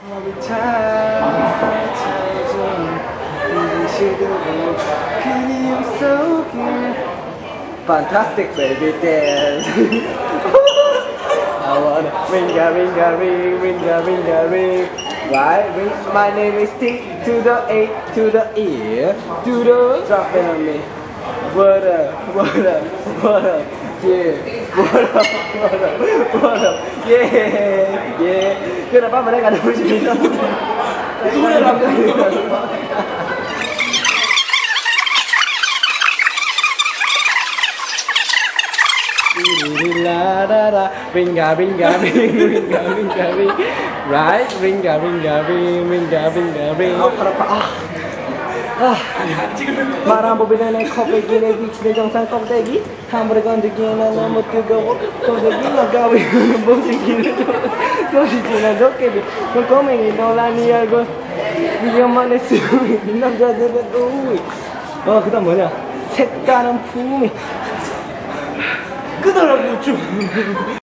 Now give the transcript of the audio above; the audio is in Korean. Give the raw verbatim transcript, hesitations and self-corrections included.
Fantastic baby dance. I wanna ring a ring a ring, ring a ring a ring. Right, ring. My name is T to the A to the E to the drop it on me. What up, what up, what up, yeah. What up, what up, what up, yeah, yeah. Kenapa mereka ada musik itu? Udah la da da, ringa ringa ring, ringa ringa ring, right, ringa ringa ring, ringa ringa ring. 아, 아, 말한 법에 내 컵에기에 비치는 정상 껍데기, 함부로 건드기에는 너무 뜨거워, 껍데기가 가위는 못이기는 소리지나 도깨비, 꼬맹이 놀라니 알고 위험한 했으니 이 남자들은 우이. 어, 그다음 뭐냐? 색다른 품이. 끄더라고 좀.